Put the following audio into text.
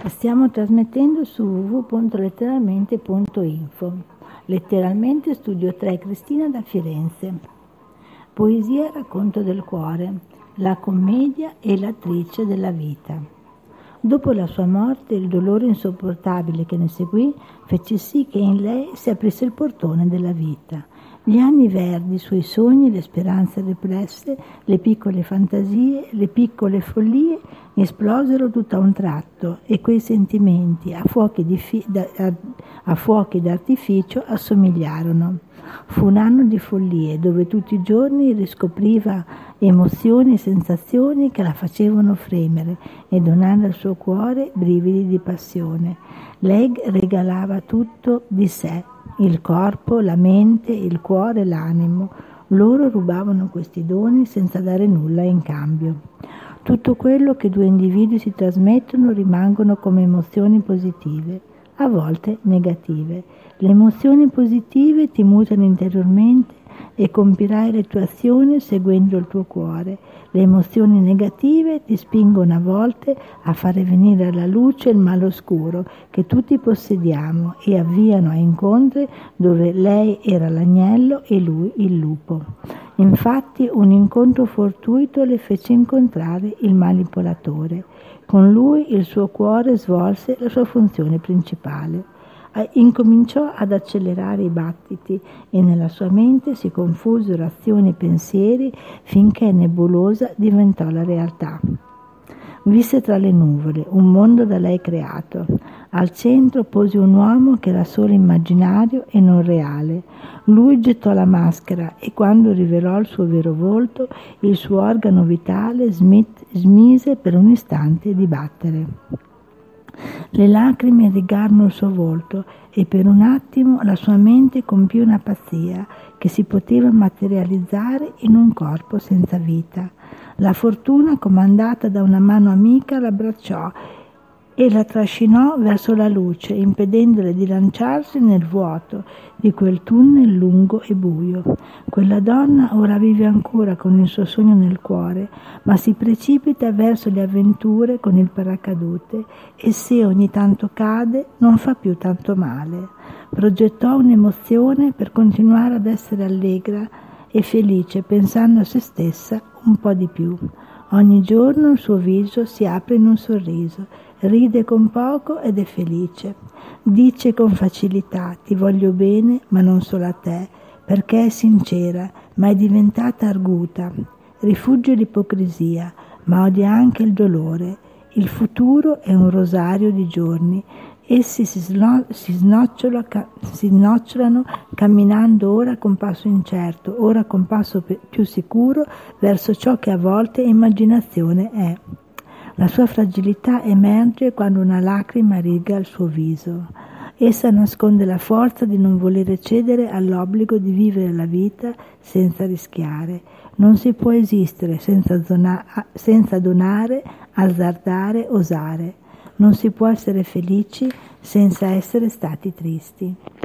Stiamo trasmettendo su www.letteralmente.info. Letteralmente studio 3 Cristina da Firenze. Poesia e racconto del cuore, la commedia e l'attrice della vita. Dopo la sua morte, il dolore insopportabile che ne seguì fece sì che in lei si aprisse il portone della vita. Gli anni verdi, i suoi sogni, le speranze represse, le piccole fantasie, le piccole follie esplosero tutto a un tratto e quei sentimenti a fuochi d'artificio assomigliarono. Fu un anno di follie dove tutti i giorni riscopriva emozioni e sensazioni che la facevano fremere e donare al suo cuore brividi di passione. Lei regalava tutto di sé, il corpo, la mente, il cuore, l'animo. Loro rubavano questi doni senza dare nulla in cambio. Tutto quello che due individui si trasmettono rimangono come emozioni positive, a volte negative. Le emozioni positive ti mutano interiormente e compirai le tue azioni seguendo il tuo cuore. Le emozioni negative ti spingono a volte a fare venire alla luce il male oscuro che tutti possediamo e avviano a incontri dove lei era l'agnello e lui il lupo. Infatti un incontro fortuito le fece incontrare il manipolatore. Con lui il suo cuore svolse la sua funzione principale. Incominciò ad accelerare i battiti e nella sua mente si confusero azioni e pensieri finché nebulosa diventò la realtà. Visse tra le nuvole, un mondo da lei creato. Al centro pose un uomo che era solo immaginario e non reale. Lui gettò la maschera e quando rivelò il suo vero volto, il suo organo vitale smise per un istante di battere. Le lacrime rigarono il suo volto e per un attimo la sua mente compì una pazzia che si poteva materializzare in un corpo senza vita. La fortuna, comandata da una mano amica, l'abbracciò e la trascinò verso la luce, impedendole di lanciarsi nel vuoto di quel tunnel lungo e buio. Quella donna ora vive ancora con il suo sogno nel cuore, ma si precipita verso le avventure con il paracadute e se ogni tanto cade non fa più tanto male. Progettò un'emozione per continuare ad essere allegra e felice pensando a se stessa un po' di più. Ogni giorno il suo viso si apre in un sorriso, ride con poco ed è felice. Dice con facilità: ti voglio bene, ma non solo a te, perché è sincera, ma è diventata arguta. Rifugge l'ipocrisia, ma odia anche il dolore. Il futuro è un rosario di giorni. Essi si snocciolano camminando ora con passo incerto, ora con passo più sicuro verso ciò che a volte immaginazione è. La sua fragilità emerge quando una lacrima riga il suo viso. Essa nasconde la forza di non volere cedere all'obbligo di vivere la vita senza rischiare. Non si può esistere senza donare, azzardare, osare. Non si può essere felici senza essere stati tristi.